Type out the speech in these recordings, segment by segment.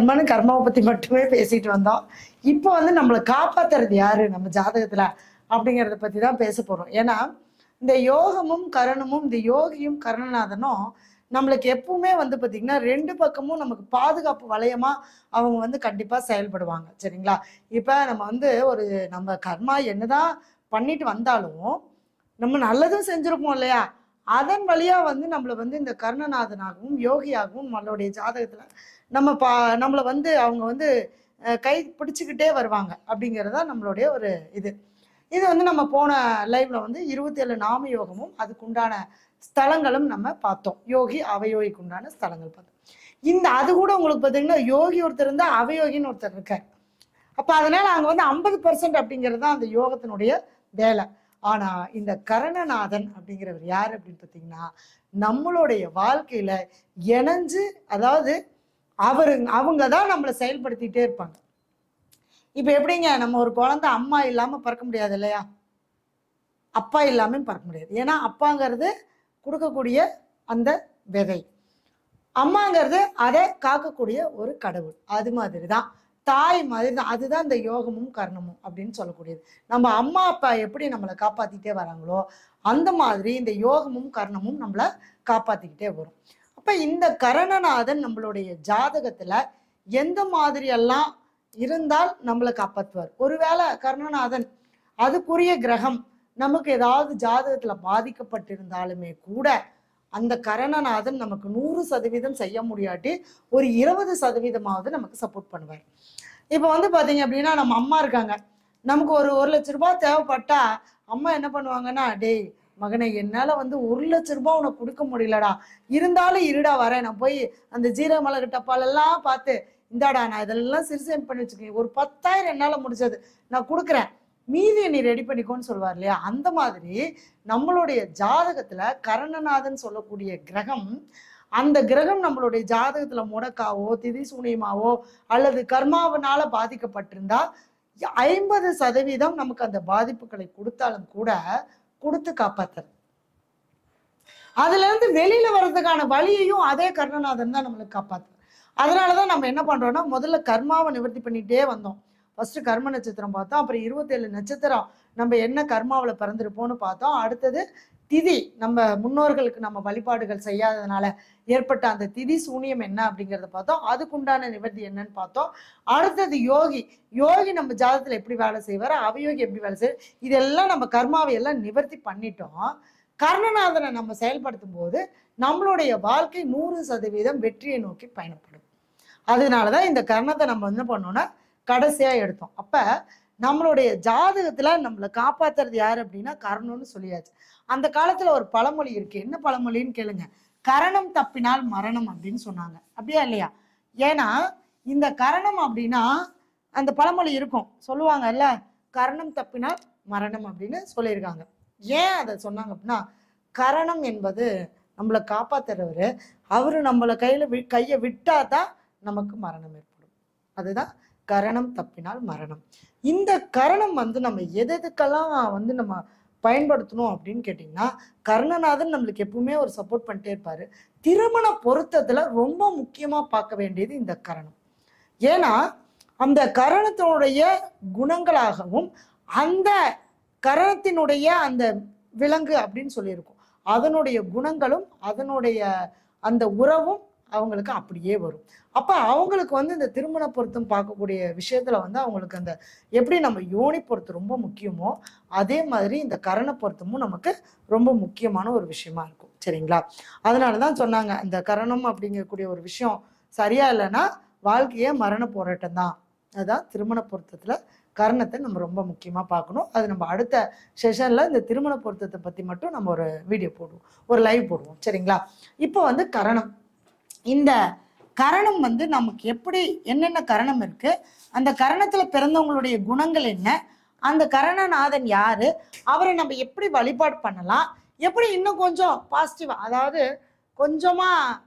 கர்மன்னு கர்மாவை பற்றி மட்டுமே பேசிட்டு வந்தோம். இப்போ வந்து நம்மளை காப்பாற்றுறது யாரு நம்ம ஜாதகத்தில் அப்படிங்கிறத பற்றி தான் பேச போகிறோம். ஏன்னா இந்த யோகமும் கரணமும், இந்த யோகியும் கரணநாதனும் நம்மளுக்கு எப்பவுமே வந்து பார்த்திங்கன்னா 2 பக்கமும் நமக்கு பாதுகாப்பு வளையமாக அவங்க வந்து கண்டிப்பாக செயல்படுவாங்க. சரிங்களா? இப்போ நம்ம வந்து நம்ம கர்மா என்னதான் பண்ணிட்டு வந்தாலும் நம்ம நல்லதும் செஞ்சுருப்போம் இல்லையா? அதன் வழியாக வந்து நம்மளை வந்து இந்த கர்ணநாதனாகவும் யோகியாகவும் நம்மளுடைய ஜாதகத்தில் நம்மளை வந்து அவங்க வந்து கை பிடிச்சிக்கிட்டே வருவாங்க அப்படிங்கிறது தான் நம்மளுடைய ஒரு இது வந்து நம்ம போன லைவ்ல வந்து 27 நாம யோகமும் அதுக்குண்டான ஸ்தலங்களும் நம்ம பார்த்தோம். யோகி அவயோகிக்கு உண்டான ஸ்தலங்கள் பார்த்தோம். அது கூட உங்களுக்கு பார்த்தீங்கன்னா யோகி ஒருத்தர் இருந்தா அவயோகின்னு ஒருத்தர் இருக்கார். அப்ப அதனால அங்க வந்து 50% அப்படிங்கிறது தான் அந்த யோகத்தினுடைய வேலை. ஆனா இந்த கரணநாதன் அப்படிங்கிறவர் யார் அப்படின்னு பார்த்தீங்கன்னா நம்மளுடைய வாழ்க்கையில இணைஞ்சு, அதாவது அவங்க தான் நம்மளை செயல்படுத்திட்டே இருப்பாங்க. இப்ப எப்படிங்க, நம்ம ஒரு குழந்தை அம்மா இல்லாம பறக்க முடியாது இல்லையா? அப்பா இல்லாம பறக்க முடியாது. ஏன்னா அப்பாங்கிறது கொடுக்கக்கூடிய அந்த விதை, அம்மாங்கிறது அதை காக்கக்கூடிய ஒரு கடவுள். அது மாதிரி தான், தாய் மாதிரி தான். அதுதான் இந்த யோகமும் கர்ணமும் அப்படின்னு சொல்லக்கூடியது. நம்ம அம்மா அப்பா எப்படி நம்மளை காப்பாத்திட்டே வராங்களோ அந்த மாதிரி இந்த யோகமும் கர்ணமும் நம்மளை காப்பாத்திக்கிட்டே வரும். அப்ப இந்த கரணநாதன் நம்மளுடைய ஜாதகத்துல எந்த மாதிரி எல்லாம் இருந்தால் நம்மளை காப்பாற்றுவார். ஒருவேளை கர்ணநாதன் அதுக்குரிய கிரகம் நமக்கு ஏதாவது ஜாதகத்துல பாதிக்கப்பட்டிருந்தாலுமே கூட அந்த கரணநாதன் நமக்கு 100% செய்ய முடியாட்டி ஒரு 20% நமக்கு சப்போர்ட் பண்ணுவார். இப்போ வந்து பாத்தீங்க அப்படின்னா நம்ம அம்மா இருக்காங்க, நமக்கு ஒரு 1 லட்ச ரூபாய் தேவைப்பட்டா அம்மா என்ன பண்ணுவாங்கன்னா, டேய் மகனை, என்னால வந்து 1 லட்ச ரூபாய் உனக்கு கொடுக்க முடியலடா, இருந்தாலும் இருடா வரேன், நான் போய் அந்த ஜீரக மிளகு டப்பாலெல்லாம் பார்த்து இந்தாடா நான் இதெல்லாம் சிறுசேம் பண்ணி வச்சுக்கேன், ஒரு 10,000 என்னால முடிஞ்சது நான் கொடுக்குறேன், மீதியை நீ ரெடி பண்ணிக்கோன்னு சொல்லுவார் இல்லையா? அந்த மாதிரி நம்மளுடைய ஜாதகத்துல கரணநாதன் சொல்லக்கூடிய கிரகம், அந்த கிரகம் நம்மளுடைய ஜாதகத்துல முடக்காவோ திதி சூனியமாவோ அல்லது கர்மாவனால பாதிக்கப்பட்டிருந்தா 50% நமக்கு அந்த பாதிப்புகளை கொடுத்தாலும் கூட கொடுத்து காப்பாத்துறது. அதுல இருந்து வெளியில வர்றதுக்கான வழியையும் அதே கர்ணநாதன் தான் நம்மளுக்கு காப்பாத்துறது. அதனாலதான் நம்ம என்ன பண்றோம்னா, முதல்ல கர்மாவை நிவர்த்தி பண்ணிட்டே வந்தோம். ஃபர்ஸ்ட் கர்ம நட்சத்திரம் பார்த்தோம், அப்புறம் 27 நட்சத்திரம் நம்ம என்ன கர்மாவில் பிறந்திருப்போம்னு பார்த்தோம். அடுத்தது திதி, நம்ம முன்னோர்களுக்கு நம்ம வழிபாடுகள் செய்யாததுனால ஏற்பட்ட அந்த திதி சூனியம் என்ன அப்படிங்கிறத பார்த்தோம். அதுக்குண்டான நிவர்த்தி என்னன்னு பார்த்தோம். அடுத்தது யோகி நம்ம ஜாதகத்துல எப்படி வேலை செய்வார், அவயோகி எப்படி வேலை செய்வார், இதெல்லாம் நம்ம கர்மாவை எல்லாம் நிவர்த்தி பண்ணிட்டோம். கர்ணநாதனை நம்ம செயல்படுத்தும் போது நம்மளுடைய வாழ்க்கை 100% வெற்றியை நோக்கி பயணப்படும். அதனாலதான் இந்த கர்ணத்தை நம்ம என்ன பண்ணோம்னா கடைசியா எடுத்தோம். அப்ப நம்மளுடைய ஜாதகத்துல நம்மளை காப்பாத்துறது யாரு அப்படின்னா கர்ணம்னு சொல்லியாச்சு. அந்த காலத்துல ஒரு பழமொழி இருக்கு, என்ன பழமொழின்னு கேளுங்க, கரணம் தப்பினால் மரணம் அப்படின்னு சொன்னாங்க. அப்படியா இல்லையா? ஏன்னா இந்த கரணம் அப்படின்னா அந்த பழமொழி இருக்கும், சொல்லுவாங்கல்ல, கரணம் தப்பினால் மரணம் அப்படின்னு சொல்லியிருக்காங்க. ஏன் அதை சொன்னாங்க அப்படின்னா, கரணம் என்பது நம்மளை காப்பாத்துறவரு, அவரு நம்மளை கையை விட்டாதான் நமக்கு மரணம் ஏற்படும். அதுதான் கரணம் தப்பினால் மரணம். இந்த கரணம் வந்து நம்ம எதுக்கெல்லாம் வந்து நம்ம பயன்படுத்தணும் அப்படின்னு கேட்டிங்கன்னா, கர்ணநாதன் நம்மளுக்கு எப்பவுமே ஒரு சப்போர்ட் பண்ணிட்டே இருப்பாரு. திருமண பொருத்தத்துல ரொம்ப முக்கியமா பார்க்க வேண்டியது இந்த கரணம். ஏன்னா அந்த கரணத்தினுடைய குணங்களாகவும் அந்த கரணத்தினுடைய அந்த விலங்கு அப்படின்னு சொல்லியிருக்கோம், அதனுடைய குணங்களும் அதனுடைய அந்த உறவும் அவங்களுக்கு அப்படியே வரும். அப்ப அவங்களுக்கு வந்து இந்த திருமண பொருத்தம் பார்க்கக்கூடிய விஷயத்துல வந்து அவங்களுக்கு அந்த எப்படி நம்ம யோனி பொருத்தம் ரொம்ப முக்கியமோ அதே மாதிரி இந்த கரண பொருத்தமும் நமக்கு ரொம்ப முக்கியமான ஒரு விஷயமா இருக்கும். சரிங்களா? அதனாலதான் சொன்னாங்க, இந்த கரணம் அப்படிங்கக்கூடிய ஒரு விஷயம் சரியா இல்லைன்னா வாழ்க்கையே மரண போராட்டம் தான். அதுதான் திருமண பொருத்தத்துல கரணத்தை நம்ம ரொம்ப முக்கியமா பார்க்கணும். அது நம்ம அடுத்த செஷன்ல இந்த திருமண பொருத்தத்தை பத்தி மட்டும் நம்ம ஒரு வீடியோ போடுவோம், ஒரு லைவ் போடுவோம். சரிங்களா? இப்போ வந்து கரணம், இந்த கரணம் வந்து நமக்கு எப்படி என்னென்ன கரணம் இருக்கு, அந்த கரணத்துல பிறந்தவங்களுடைய குணங்கள் என்ன, அந்த கரணநாதன் யாரு, அவரை நம்ம எப்படி வழிபாடு பண்ணலாம், எப்படி இன்னும் கொஞ்சம் பாசிட்டிவா, அதாவது கொஞ்சமா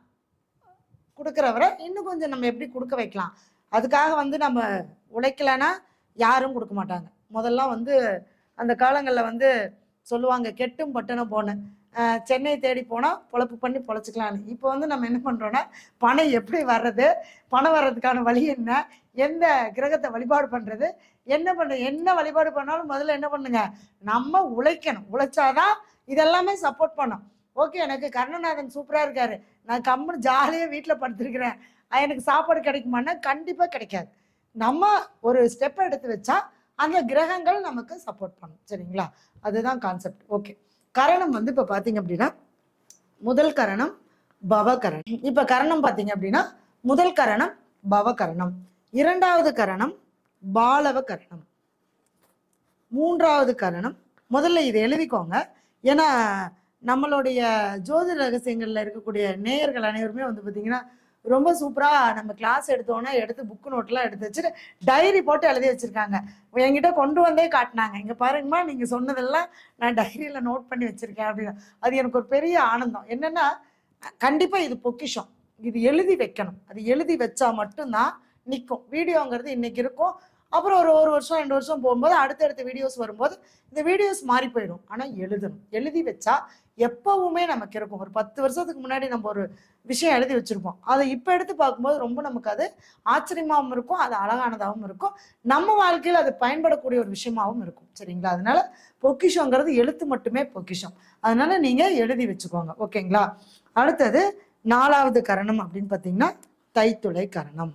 கொடுக்குறவரை இன்னும் கொஞ்சம் நம்ம எப்படி கொடுக்க வைக்கலாம். அதுக்காக வந்து நம்ம உழைக்கலைன்னா யாரும் கொடுக்க மாட்டாங்க. முதல்ல வந்து அந்த காலங்களில் வந்து சொல்லுவாங்க, கெட்டும் பட்டணம் போன சென்னை தேடி போனால் பொழப்பு பண்ணி பொழைச்சிக்கலான்னு. இப்போ வந்து நம்ம என்ன பண்ணுறோன்னா, பணம் எப்படி வர்றது, பணம் வர்றதுக்கான வழி என்ன, எந்த கிரகத்தை வழிபாடு பண்ணுறது, என்ன வழிபாடு பண்ணாலும் முதல்ல என்ன பண்ணுங்க, நம்ம உழைக்கணும். உழைச்சாதான் இதெல்லாமே சப்போர்ட் பண்ணும். ஓகே, எனக்கு கருணநாதன் சூப்பராக இருக்காரு, நான் கம்முன்னு ஜாலியாக வீட்டில் படுத்துருக்கிறேன், எனக்கு சாப்பாடு கிடைக்குமான்னா கண்டிப்பாக கிடைக்காது. நம்ம ஒரு ஸ்டெப் எடுத்து வச்சா அந்த கிரகங்கள் நமக்கு சப்போர்ட் பண்ணும். சரிங்களா, அதுதான் கான்செப்ட். ஓகே, கரணம் வந்து இப்போ பார்த்தீங்க அப்படின்னா முதல் கரணம் பவகரணம். இப்போ கரணம் பார்த்தீங்க அப்படின்னா முதல் கரணம் பவகரணம், இரண்டாவது கரணம் பாலவ கரணம், மூன்றாவது கரணம். முதல்ல இதை எழுதிக்கோங்க, ஏன்னா நம்மளுடைய ஜோதிட ரகசியங்கள்ல இருக்கக்கூடிய நேயர்கள் அனைவருமே வந்து பார்த்தீங்கன்னா ரொம்ப சூப்பராக நம்ம கிளாஸ் எடுத்தோன்னா எடுத்து புக்கு நோட்லாம் எடுத்து வச்சுட்டு டைரி போட்டு எழுதி வச்சுருக்காங்க. என்கிட்ட கொண்டு வந்தே காட்டினாங்க, இங்கே பாருங்கம்மா நீங்கள் சொன்னதெல்லாம் நான் டைரியில் நோட் பண்ணி வச்சுருக்கேன் அப்படின்னு. அது எனக்கு ஒரு பெரிய ஆனந்தம். என்னென்னா, கண்டிப்பாக இது பொக்கிஷம், இது எழுதி வைக்கணும். அது எழுதி வச்சா மட்டும்தான் நிற்கும். வீடியோங்கிறது இன்றைக்கி இருக்கும், அப்புறம் ஒரு வருஷம் 2 வருஷம் போகும்போது அடுத்தடுத்த வீடியோஸ் வரும்போது இந்த வீடியோஸ் மாறி போயிடும். ஆனால் எழுதணும், எழுதி வச்சா எப்பவுமே நமக்கு இருக்கும். ஒரு 10 வருஷத்துக்கு முன்னாடி நம்ம ஒரு விஷயம் எழுதி வச்சுருப்போம், அதை இப்போ எடுத்து பார்க்கும்போது ரொம்ப நமக்கு அது ஆச்சரியமாகவும் இருக்கும், அது அழகானதாகவும் இருக்கும், நம்ம வாழ்க்கையில் அது பயன்படக்கூடிய ஒரு விஷயமாகவும் இருக்கும். சரிங்களா, அதனால பொக்கிஷங்கிறது எழுத்து மட்டுமே பொக்கிஷம், அதனால நீங்கள் எழுதி வச்சுக்கோங்க. ஓகேங்களா. அடுத்தது 4வது கரணம் அப்படின்னு பார்த்தீங்கன்னா தைத்துளை கரணம்.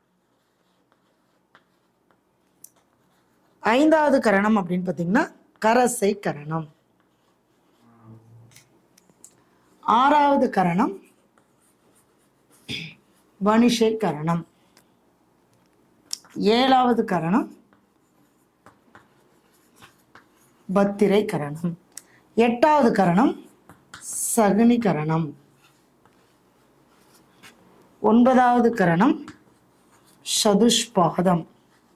5வது கரணம் அப்படின்னு பார்த்தீங்கன்னா கரசை கரணம். 6வது கரணம் வணிஷை கரணம். 7வது கரணம் பத்திரை கரணம். 8வது கரணம் சகுனி கரணம். 9வது கரணம் சதுஷ்பாதம்.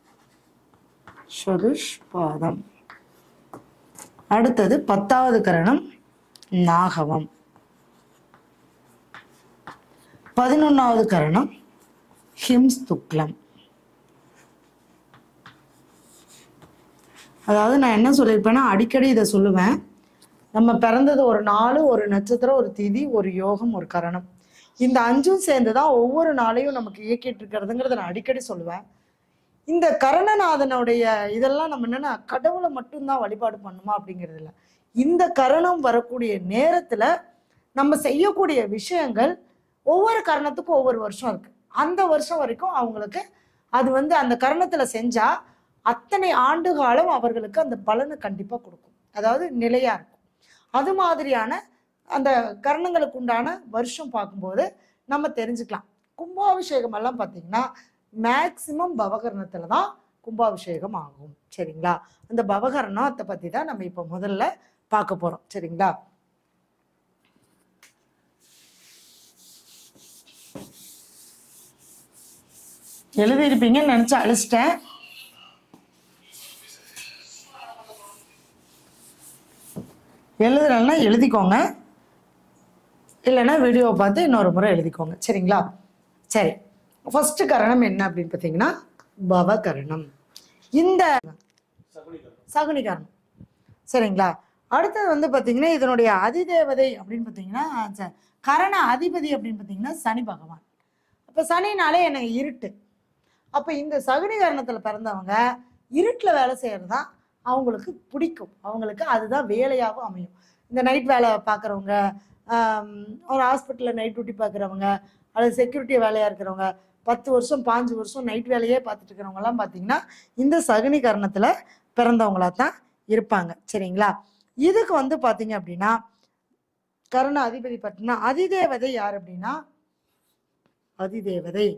அடுத்தது 10வது கரணம் நாகவம். 11வது கரணம் ஹிம்ஸ்துக்லம். அதாவது நான் என்ன சொல்லியிருப்பேன்னா, அடிக்கடி இதை சொல்லுவேன், நம்ம பிறந்தது ஒரு நாள், ஒரு நட்சத்திரம், ஒரு திதி, ஒரு யோகம், ஒரு கரணம், இந்த 5ம் சேர்ந்து தான் ஒவ்வொரு நாளையும் நமக்கு இயக்கிட்டு இருக்கிறதுங்கிறத நான் அடிக்கடி சொல்லுவேன். இந்த கரணநாதனுடைய இதெல்லாம் நம்ம என்னன்னா கடவுளை மட்டும்தான் வழிபாடு பண்ணுமா அப்படிங்கிறது இல்லை. இந்த கரணம் வரக்கூடிய நேரத்துல நம்ம செய்யக்கூடிய விஷயங்கள் ஒவ்வொரு கரணத்துக்கும் ஒவ்வொரு வருஷம் இருக்கு. அந்த வருஷம் வரைக்கும் அவங்களுக்கு அது வந்து அந்த கரணத்துல செஞ்சா அத்தனை ஆண்டு காலம் அவர்களுக்கு அந்த பலனை கண்டிப்பா கொடுக்கும், அதாவது நிலையா இருக்கும். அது மாதிரியான அந்த கரணங்களுக்கு உண்டான வருஷம் பார்க்கும்போது நம்ம தெரிஞ்சுக்கலாம். கும்பாபிஷேகம் எல்லாம் பார்த்தீங்கன்னா மேக்சிமம் பவகரணத்துல தான் கும்பாபிஷேகம் ஆகும். சரிங்களா, அந்த பவகரணத்தை பத்தி தான் நம்ம இப்போ முதல்ல பார்க்க போறோம். சரிங்களா, எழுதியிருப்பீங்கன்னு நினைச்சு அழிச்சிட்டேன். எழுதுறேன்னா எழுதிக்கோங்க, இல்லைன்னா வீடியோவை பார்த்து இன்னொரு முறை எழுதிக்கோங்க. சரிங்களா, சரி. ஃபர்ஸ்ட் கரணம் என்ன அப்படின்னு பார்த்தீங்கன்னா பவகரணம், இந்த சகுனி கரணம். சரிங்களா, அடுத்தது வந்து பார்த்தீங்கன்னா இதனுடைய அதிதேவதை அப்படின்னு பார்த்தீங்கன்னா கரண அதிபதி அப்படின்னு பார்த்தீங்கன்னா சனி பகவான். அப்போ சனினாலே எனக்கு இருட்டு. அப்போ இந்த சகுனி கரணத்தில் பிறந்தவங்க இருட்டில் வேலை செய்கிறது தான் அவங்களுக்கு பிடிக்கும், அவங்களுக்கு அதுதான் வேலையாகவும் அமையும். இந்த நைட் வேலை பார்க்குறவங்க, ஒரு ஹாஸ்பிட்டலில் நைட் டியூட்டி பார்க்குறவங்க, அல்லது செக்யூரிட்டி வேலையாக இருக்கிறவங்க, 10 வருஷம் 5 வருஷம் நைட் வேலையே பார்த்துட்டு இருக்கிறவங்கலாம் பார்த்தீங்கன்னா இந்த சகுனி கரணத்தில் பிறந்தவங்களா தான் இருப்பாங்க. சரிங்களா, இதுக்கு வந்து பார்த்தீங்க அப்படின்னா கரண அதிபதி பார்த்தீங்கன்னா அதிதேவதை யார் அப்படின்னா அதிதேவதை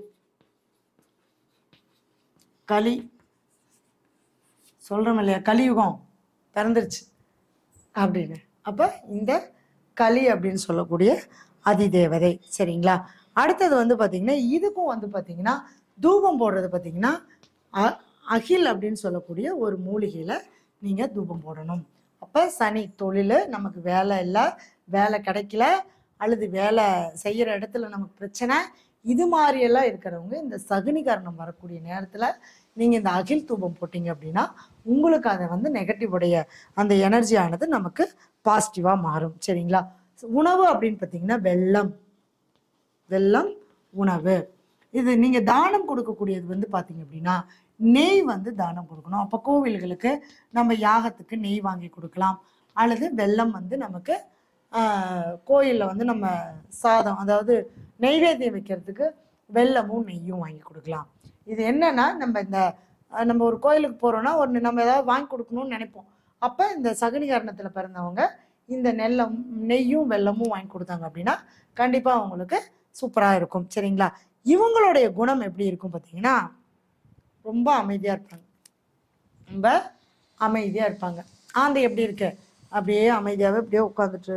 கலி. சொல்கிறோம் இல்லையா, கலியுகம் பிறந்துருச்சு அப்படின்னு. அப்போ இந்த கலி அப்படின்னு சொல்லக்கூடிய அதிதேவதை. சரிங்களா, அடுத்தது வந்து பார்த்தீங்கன்னா இதுக்கும் வந்து பார்த்தீங்கன்னா தூபம் போடுறது பார்த்தீங்கன்னா அகில் அப்படின்னு சொல்லக்கூடிய ஒரு மூலிகையில் நீங்கள் தூபம் போடணும். அப்போ சனி தொழில் நமக்கு வேலை இல்லை, வேலை கிடைக்கல, அல்லது வேலை செய்கிற இடத்துல நமக்கு பிரச்சனை, இது மாதிரியெல்லாம் இருக்கிறவங்க இந்த சகுனி கரணம் வரக்கூடிய நேரத்தில் நீங்கள் இந்த அகில் தூபம் போட்டிங்க அப்படின்னா உங்களுக்கு அதை வந்து நெகட்டிவ் உடைய அந்த எனர்ஜியானது நமக்கு பாசிட்டிவாக மாறும். சரிங்களா, உணவு அப்படின்னு பார்த்தீங்கன்னா வெல்லம். வெல்லம் உணவு. இது நீங்கள் தானம் கொடுக்கக்கூடியது வந்து பார்த்தீங்க அப்படின்னா நெய் வந்து தானம் கொடுக்கணும். அப்போ கோவில்களுக்கு நம்ம யாகத்துக்கு நெய் வாங்கி கொடுக்கலாம். அல்லது வெல்லம் வந்து நமக்கு கோயிலில் வந்து நம்ம சாதம், அதாவது நெய்வேத்தியம் வைக்கிறதுக்கு வெல்லமும் நெய்யும் வாங்கி கொடுக்கலாம். இது என்னன்னா, நம்ம ஒரு கோயிலுக்கு போகிறோன்னா நம்ம ஏதாவது வாங்கி கொடுக்கணும்னு நினைப்போம். அப்போ இந்த சகுனிகரணத்தில் பிறந்தவங்க இந்த நெய்யும் வெல்லமும் வாங்கி கொடுத்தாங்க அப்படின்னா கண்டிப்பாக அவங்களுக்கு சூப்பராக இருக்கும். சரிங்களா? இவங்களுடைய குணம் எப்படி இருக்கும் பார்த்தீங்கன்னா, ரொம்ப அமைதியாக இருப்பாங்க. ரொம்ப அமைதியாக இருப்பாங்க. ஆந்தை எப்படி இருக்கு? அப்படியே அமைதியாகவே அப்படியே உட்காந்துட்டு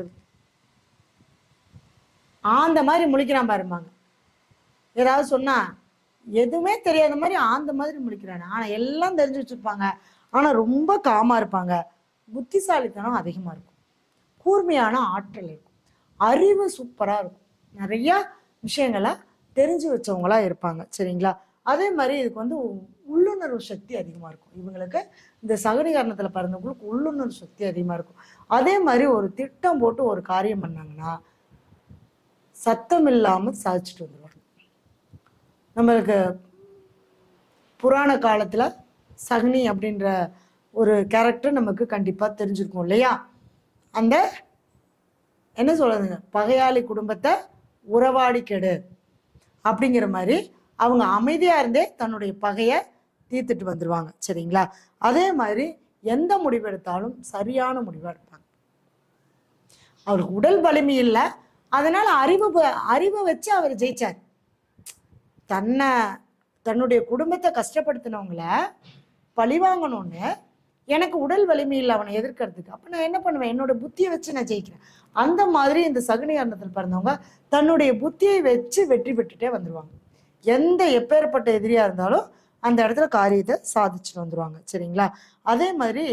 ஆந்த மாதிரி முழிக்கிறான் பாருப்பாங்க. ஏதாவது சொன்னால் எதுவுமே தெரியாத மாதிரி ஆந்த மாதிரி முழிக்கிறாங்க. ஆனால் எல்லாம் தெரிஞ்சு வச்சுருப்பாங்க. ஆனால் ரொம்ப காமாக இருப்பாங்க. புத்திசாலித்தனம் அதிகமாக இருக்கும். கூர்மையான ஆற்றல் இருக்கும். அறிவு சூப்பராக இருக்கும். நிறையா விஷயங்களை தெரிஞ்சு வச்சவங்களா இருப்பாங்க. சரிங்களா? அதே மாதிரி இதுக்கு வந்து உள்ளுணர்வு சக்தி அதிகமாக இருக்கும். இவங்களுக்கு இந்த சகுனிகரணத்தில் பிறந்தவங்களுக்கு உள்ளுணர்வு சக்தி அதிகமாக இருக்கும். அதே மாதிரி ஒரு திட்டம் போட்டு ஒரு காரியம் பண்ணாங்கன்னா சத்தம் இல்லாமல் சாதிச்சுட்டு வந்துடுவாங்க. நம்மளுக்கு புராண காலத்தில் சகுனி அப்படின்ற ஒரு கேரக்டர் நமக்கு கண்டிப்பாக தெரிஞ்சிருக்கும் இல்லையா? அந்த என்ன சொல்றதுங்க, பகையாளி குடும்பத்தை உறவாடி கெடு அப்படிங்கிற மாதிரி அவங்க அமைதியா இருந்தே தன்னுடைய பகையை தீர்த்துட்டு வந்துடுவாங்க. சரிங்களா? அதே மாதிரி எந்த முடிவு எடுத்தாலும் சரியான முடிவாக எடுப்பாங்க. அவருக்கு உடல் வலிமை இல்லை, அதனால அறிவை வச்சு அவர் ஜெயிச்சார். தன்னுடைய குடும்பத்தை கஷ்டப்படுத்தினவங்கள பழிவாங்கணும்னு எனக்கு உடல் வலிமை இல்லை அவனை எதிர்க்கிறதுக்கு. அப்போ நான் என்ன பண்ணுவேன்? என்னோட புத்தியை வச்சு நான் ஜெயிக்கிறேன். அந்த மாதிரி இந்த சகுனிகரணத்தில் பிறந்தவங்க தன்னுடைய புத்தியை வச்சு வெற்றி பெற்றுட்டே வந்துடுவாங்க. எப்பேற்பட்ட எதிரியா இருந்தாலும் அந்த இடத்துல காரியத்தை சாதிச்சுட்டு வந்துடுவாங்க. சரிங்களா? அதே மாதிரி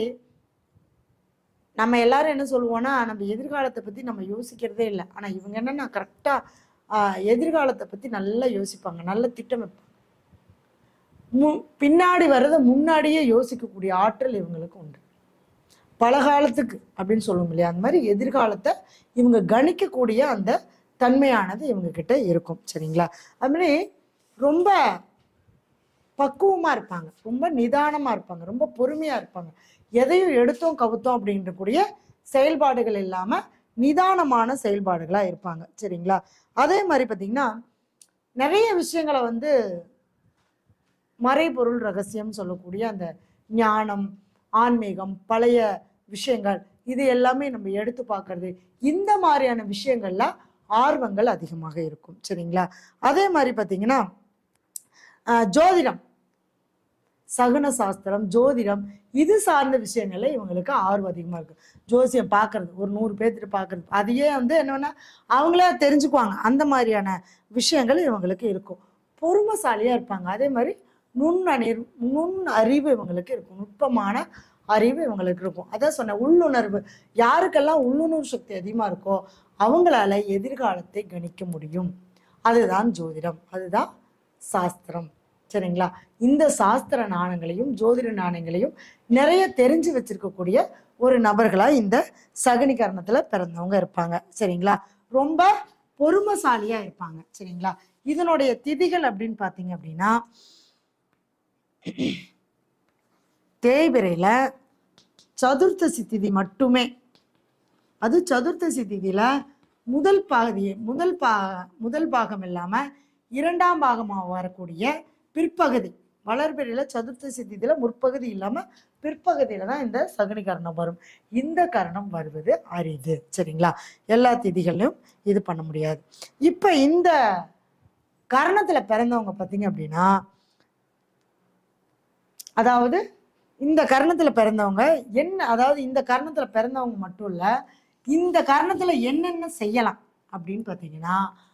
நம்ம எல்லாரும் என்ன சொல்லுவோம்னா, நம்ம எதிர்காலத்தை பற்றி நம்ம யோசிக்கிறதே இல்லை. ஆனால் இவங்க என்னன்னா கரெக்டாக எதிர்காலத்தை பற்றி நல்லா யோசிப்பாங்க, நல்ல திட்டம் வைப்பாங்க. பின்னாடி வர்றதை முன்னாடியே யோசிக்கக்கூடிய ஆற்றல் இவங்களுக்கு உண்டு. பல காலத்துக்கு அப்படின்னு சொல்லுவோம் இல்லையா? அந்த மாதிரி எதிர்காலத்தை இவங்க கணிக்கக்கூடிய அந்த தன்மையானது இவங்க கிட்ட இருக்கும். சரிங்களா? அது மாதிரி ரொம்ப பக்குவமாக இருப்பாங்க, ரொம்ப நிதானமாக இருப்பாங்க, ரொம்ப பொறுமையாக இருப்பாங்க. எதையும் எடுத்தோம் கவுத்தோம் அப்படின்ற கூடிய செயல்பாடுகள் இல்லாமல் நிதானமான செயல்பாடுகளாக இருப்பாங்க. சரிங்களா? அதே மாதிரி பார்த்தீங்கன்னா நிறைய விஷயங்களை வந்து மறைபொருள் ரகசியம் சொல்லக்கூடிய அந்த ஞானம், ஆன்மீகம், பழைய விஷயங்கள், இது எல்லாமே நம்ம எடுத்து பார்க்கறது, இந்த மாதிரியான விஷயங்கள்ல ஆர்வங்கள் அதிகமாக இருக்கும். சரிங்களா? அதே மாதிரி பார்த்தீங்கன்னா ஜோதிடம், சகுன சாஸ்திரம், ஜோதிடம், இது சார்ந்த விஷயங்கள்ல இவங்களுக்கு ஆர்வம் அதிகமாக இருக்கு. ஜோசியம் பார்க்கறது, ஒரு 100 பேர்த்துட்டு பார்க்கறது, அதையே வந்து என்னன்னா அவங்களே தெரிஞ்சுக்குவாங்க. அந்த மாதிரியான விஷயங்கள் இவங்களுக்கு இருக்கும். பொறுமைசாலியா இருப்பாங்க. அதே மாதிரி நுண் அறிவு இவங்களுக்கு இருக்கும். நுட்பமான அறிவு இவங்களுக்கு இருக்கும். அதான் சொன்ன உள்ளுணர்வு. யாருக்கெல்லாம் உள்ளுணர்வு சக்தி அதிகமாக இருக்கோ அவங்களால எதிர்காலத்தை கணிக்க முடியும். அதுதான் ஜோதிடம், அதுதான் சாஸ்திரம். சரிங்களா? இந்த சாஸ்திர நாணயங்களையும் ஜோதிட நாணயங்களையும் நிறைய தெரிஞ்சு வச்சிருக்கக்கூடிய ஒரு நபர்களா இந்த சகுனிகரணத்துல பிறந்தவங்க இருப்பாங்க. சரிங்களா? ரொம்ப பொறுமைசாலியா இருப்பாங்க. சரிங்களா? இதனுடைய திதிகள் அப்படின்னு பாத்தீங்க அப்படின்னா தேய்பிரையில சதுர்த்தசி திதி மட்டுமே. அது சதுர்த்தசி திதியில முதல் பாகம் இல்லாம 2ஆம் பாகமாக வரக்கூடிய பிற்பகுதி, வளர்பிறையில சதுர்த்தசி திதியில முற்பகுதி இல்லாம பிற்பகுதியில தான் இந்த சகுனிகரணம் வரும். இந்த கரணம் வருவது அரிது. சரிங்களா? எல்லா திதிகளையும் இது பண்ண முடியாது. இப்ப இந்த கரணத்துல பிறந்தவங்க பார்த்தீங்க அப்படின்னா, அதாவது இந்த கரணத்துல பிறந்தவங்க அதாவது இந்த கரணத்துல பிறந்தவங்க மட்டும் இல்ல, இந்த கரணத்துல என்னென்ன செய்யலாம் அப்படின்னு பார்த்தீங்கன்னா,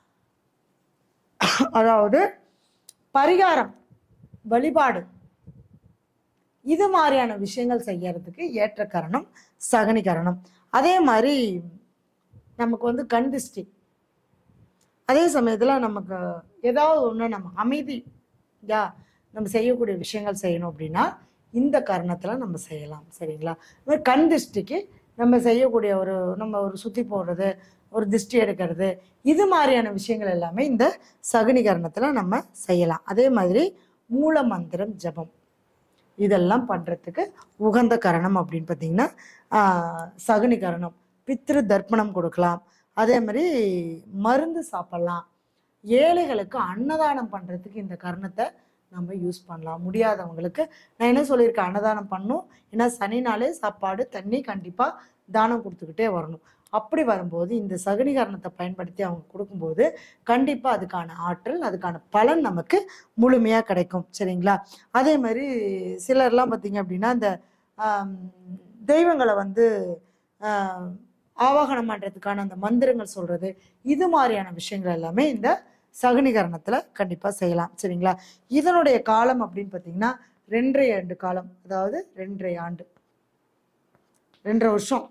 அதாவது பரிகாரம், வழிபாடு, இது மாதிரியான விஷயங்கள் செய்யறதுக்கு ஏற்ற கரணம் சகுனிகரணம். அதே மாதிரி நமக்கு வந்து கண் திருஷ்டி, அதே சமயத்துல நமக்கு ஏதாவது ஒண்ணு நம்ம அமைதியா நம்ம செய்யக்கூடிய விஷயங்கள் செய்யணும் அப்படின்னா இந்த கரணத்துல நம்ம செய்யலாம். சரிங்களா? கண் திருஷ்டிக்கு நம்ம செய்யக்கூடிய நம்ம ஒரு சுத்தி போடுறது, ஒரு திஷ்டி எடுக்கிறது, இது மாதிரியான விஷயங்கள் எல்லாமே இந்த சகுனிகரணத்துல நம்ம செய்யலாம். அதே மாதிரி மூல மந்திரம் ஜபம் இதெல்லாம் பண்றதுக்கு உகந்த கரணம் அப்படின்னு பார்த்தீங்கன்னா சகுனி கரணம். பித்ரு தர்ப்பணம் கொடுக்கலாம். அதே மாதிரி மருந்து சாப்பிடலாம். ஏழைகளுக்கு அன்னதானம் பண்றதுக்கு இந்த கரணத்தை நம்ம யூஸ் பண்ணலாம். முடியாதவங்களுக்கு நான் என்ன சொல்லியிருக்கேன், அன்னதானம் பண்ணும். ஏன்னா சனினாலே சாப்பாடு தண்ணி கண்டிப்பா தானம் கொடுத்துக்கிட்டே வரணும். அப்படி வரும்போது இந்த சகுனிகரணத்தை பயன்படுத்தி அவங்க கொடுக்கும்போது கண்டிப்பா அதுக்கான ஆற்றல், அதுக்கான பலன் நமக்கு முழுமையா கிடைக்கும். சரிங்களா? அதே மாதிரி சிலர்லாம் பார்த்தீங்க அப்படின்னா இந்த தெய்வங்களை வந்து ஆவாகனம் பண்றதுக்கான அந்த மந்திரங்கள் சொல்றது, இது மாதிரியான விஷயங்கள் எல்லாமே இந்த சகுனிகரணத்துல கண்டிப்பா செய்யலாம். சரிங்களா? இதனுடைய காலம் அப்படின்னு பார்த்தீங்கன்னா 2.5 ஆண்டு காலம், அதாவது 2.5 ஆண்டு, 2.5 வருஷம்,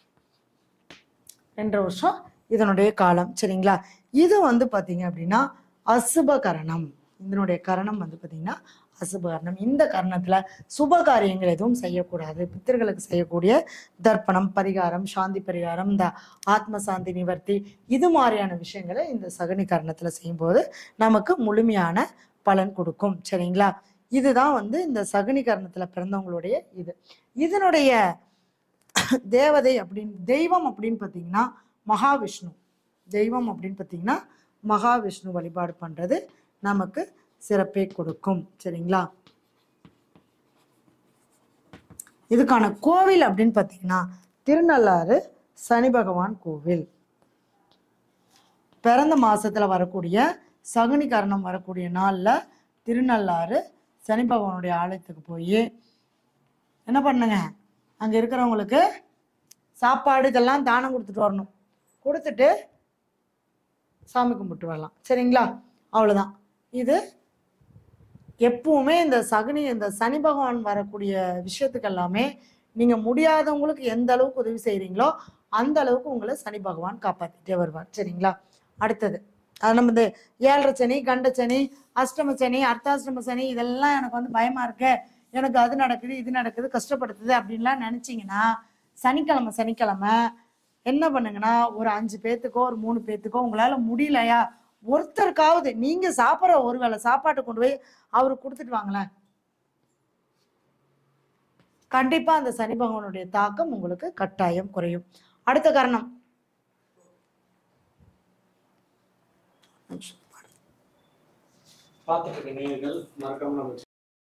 2.5 வருஷம் இதனுடைய காலம். சரிங்களா? இது வந்து பார்த்தீங்க அப்படின்னா அசுப கரணம். இதனுடைய கரணம் வந்து பார்த்தீங்கன்னா அசுப கரணம். இந்த கரணத்துல சுப காரியங்கள் எதுவும் செய்யக்கூடாது. பித்தர்களுக்கு செய்யக்கூடிய தர்ப்பணம், பரிகாரம், சாந்தி பரிகாரம், இந்த ஆத்ம சாந்தி நிவர்த்தி, இது மாதிரியான விஷயங்களை இந்த சகுனி கரணத்துல செய்யும்போது நமக்கு முழுமையான பலன் கொடுக்கும். சரிங்களா? இதுதான் வந்து இந்த சகுனி கரணத்துல பிறந்தவங்களுடைய இதனுடைய தேவதை தெய்வம் அப்படின்னு பார்த்தீங்கன்னா மகாவிஷ்ணு. தெய்வம் அப்படின்னு பார்த்தீங்கன்னா மகாவிஷ்ணு வழிபாடு பண்றது நமக்கு சிறப்பை கொடுக்கும். சரிங்களா? இதுக்கான கோவில் அப்படின்னு பார்த்தீங்கன்னா திருநள்ளாறு சனி பகவான் கோவில். பிறந்த மாசத்துல வரக்கூடிய சகுனி கரணம் வரக்கூடிய நாள்ல திருநள்ளாறு சனி பகவானுடைய ஆலயத்துக்கு போய் என்ன பண்ணுங்க, அங்க இருக்கிறவங்களுக்கு சாப்பாடு இதெல்லாம் தானம் கொடுத்துட்டு வரணும். கொடுத்துட்டு சாமி கும்பிட்டு வரலாம். சரிங்களா? அவ்வளவுதான். இது எப்பவுமே இந்த சனி பகவான் வரக்கூடிய விஷயத்துக்கு எல்லாமே நீங்க முடியாதவங்களுக்கு எந்த அளவுக்கு உதவி செய்யறீங்களோ அந்த அளவுக்கு உங்களை சனி பகவான் காப்பாத்திட்டே வருவார். சரிங்களா? அடுத்தது அது நம்ம இந்த 7.5 சனி, கண்ட சனி, அஷ்டம சனி, அர்த்தாஷ்டம சனி, இதெல்லாம் எனக்கு வந்து பயமா இருக்கு, எனக்கு அது நடக்குது, இது நடக்குது, கஷ்டப்படுத்துது அப்படின்லாம் நினைச்சீங்கன்னா சனிக்கிழமை என்ன பண்ணுங்கன்னா ஒரு 5 பேத்துக்கோ ஒரு 3 பேத்துக்கோ உங்களால முடியலையா ஒருத்தருக்காவது நீங்க சாப்பிட்ற ஒரு வேளை சாப்பாட்டை கொண்டு போய் அவருக்கு கொடுத்துட்டு வாங்களேன். கண்டிப்பா அந்த சனி பகவானுடைய தாக்கம் உங்களுக்கு கட்டாயம் குறையும். அடுத்த காரணம் பார்த்துட்டு